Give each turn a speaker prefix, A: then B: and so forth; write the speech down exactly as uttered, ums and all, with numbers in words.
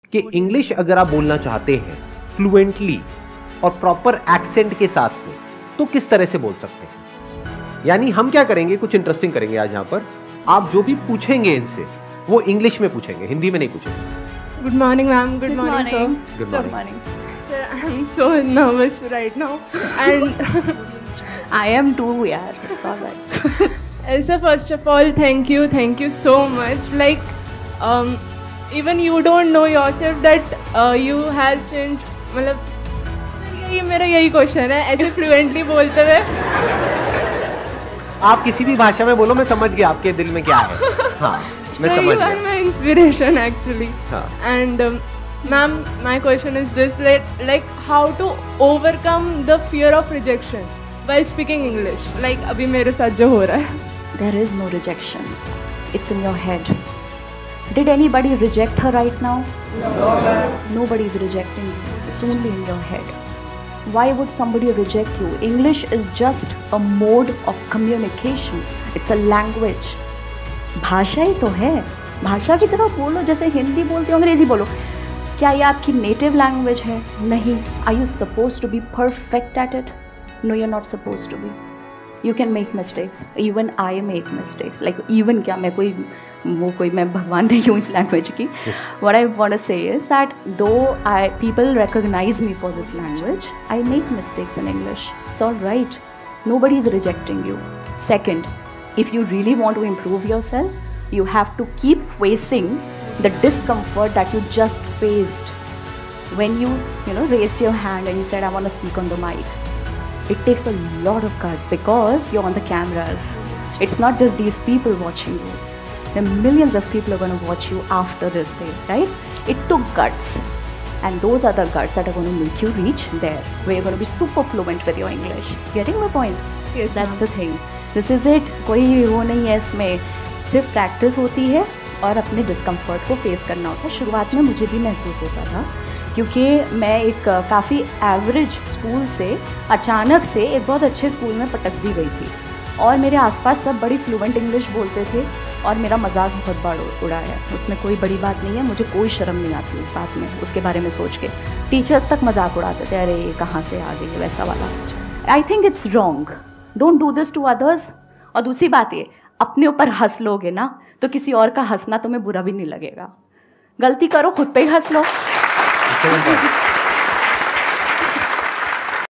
A: कि इंग्लिश अगर आप बोलना चाहते हैं फ्लुएंटली और प्रॉपर एक्सेंट के साथ में तो किस तरह से बोल सकते हैं। यानी हम क्या करेंगे, कुछ इंटरेस्टिंग करेंगे आज यहां पर। आप जो भी पूछेंगे इनसे वो इंग्लिश में पूछेंगे, हिंदी में नहीं पूछेंगे।
B: Good morning ma'am. Good morning sir.
A: Good morning
B: sir, I am so nervous right now and
C: I am too, yaar. It's all right.
B: So first of all, thank you, thank you so much. Like, um, even you don't know yourself that uh, you has changed. मतलब यही मेरा यही question है, ऐसे fluently बोलते हुए।
A: आप किसी भी भाषा में बोलो, मैं समझ गया आपके दिल में क्या है। हाँ, मैं
B: so
A: समझ
B: you
A: गया।
B: are my inspiration actually.
A: हाँ.
B: And um, ma'am, my question is this: like, like how to overcome the fear of rejection while speaking English? Like अभी मेरे साथ जो हो रहा है।
C: There is no rejection. It's in your head. Did anybody reject her right now? No. Nobody is rejecting you. It's only in your head. Why would somebody reject you? English is just a mode of communication. It's a language. भाषा ही तो है। भाषा की तरह बोलो, जैसे हिंदी बोलते हो, अंग्रेजी बोलो। क्या ये आपकी नेटिव लैंग्वेज है? नहीं। Are you supposed to be perfect at it? No, you're not supposed to be. You can make mistakes. Even I make mistakes. Like even क्या मैं कोई वो कोई मैं भगवान नहीं हूँ इस लैंग्वेज की. What I want to say is that though I people recognize me for this language, I make mistakes in English. It's all right. Nobody is rejecting you. Second, if you really want to improve yourself, you have to keep facing the discomfort that you just faced when you you know raised your hand and you said I want to speak on the mic. It takes a lot of guts because you're on the cameras. It's not just these people watching you. There are millions of people who are going to watch you after this day, right? It took guts. And those are the guts that are going to make you reach there, where you're going to be super fluent with your English. Getting my point?
B: Yes,
C: that's the thing. This is it. कोई वो नहीं है इसमें, सिर्फ practice होती है और अपने डिस्कम्फर्ट को फेस करना होता है। शुरुआत में मुझे भी महसूस होता था क्योंकि मैं एक काफ़ी एवरेज स्कूल से अचानक से एक बहुत अच्छे स्कूल में पटक दी गई थी और मेरे आसपास सब बड़ी फ्लुएंट इंग्लिश बोलते थे और मेरा मजाक बहुत बड़ा उड़ाया। उसमें कोई बड़ी बात नहीं है, मुझे कोई शर्म नहीं आती उस बात में, उसके बारे में सोच के। टीचर्स तक मजाक उड़ाते थे, अरे ये कहाँ से आ गई है, वैसा वाला। I think it's wrong, don't do this to others. और दूसरी बात ये, अपने ऊपर हंस लोगे ना तो किसी और का हंसना तुम्हें बुरा भी नहीं लगेगा। गलती करो, खुद पे ही हंस लो।